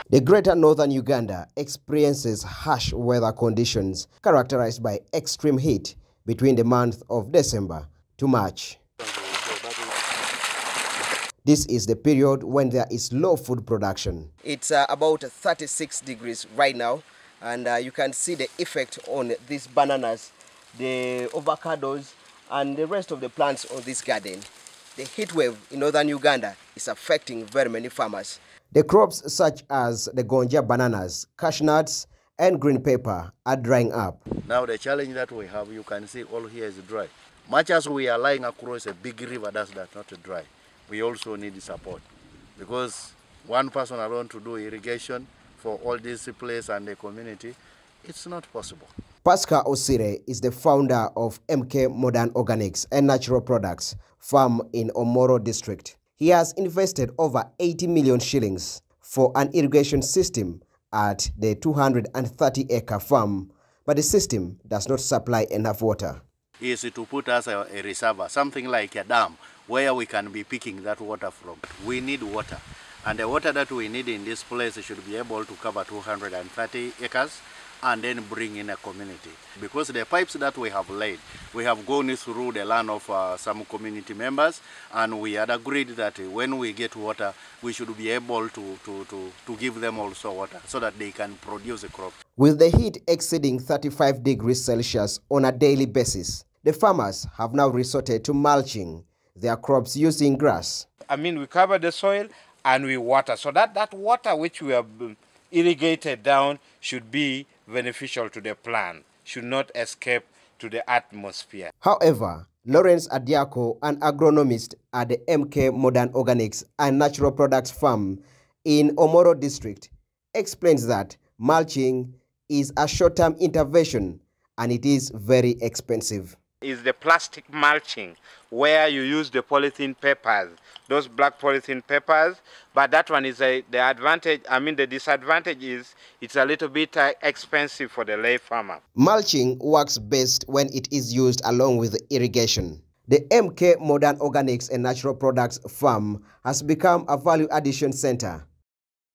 The greater northern Uganda experiences harsh weather conditions characterized by extreme heat between the month of December to March. This is the period when there is low food production. It's about 36 degrees right now, and you can see the effect on these bananas, the avocados, and the rest of the plants on this garden. The heat wave in northern Uganda is affecting very many farmers. The crops such as the gonja bananas, cashew nuts, and green pepper are drying up. Now the challenge that we have, you can see all here is dry. Much as we are lying across a big river that's not dry, we also need support, because one person alone to do irrigation for all this place and the community, it's not possible. Pascal Osire is the founder of MK Modern Organics and Natural Products Farm in Omoro District. He has invested over 80 million shillings for an irrigation system at the 230-acre farm, but the system does not supply enough water. Is to put us a reservoir, something like a dam, where we can be picking that water from. We need water, and the water that we need in this place should be able to cover 230 acres and then bring in a community. Because the pipes that we have laid, we have gone through the land of some community members, and we had agreed that when we get water, we should be able to give them also water so that they can produce a crop. With the heat exceeding 35 degrees Celsius on a daily basis, the farmers have now resorted to mulching their crops using grass. We cover the soil and we water, so that water which we have irrigated down should be beneficial to the plant, should not escape to the atmosphere. However, Lawrence Adiako, an agronomist at the MK Modern Organics and Natural Products Farm in Omoro District, explains that mulching is a short-term intervention and it is very expensive. Is the plastic mulching, where you use the polythene papers, those black polythene papers, but that one is the advantage. The disadvantage is it's a little bit expensive for the lay farmer. Mulching works best when it is used along with irrigation. The MK Modern Organics and Natural Products Farm has become a value addition center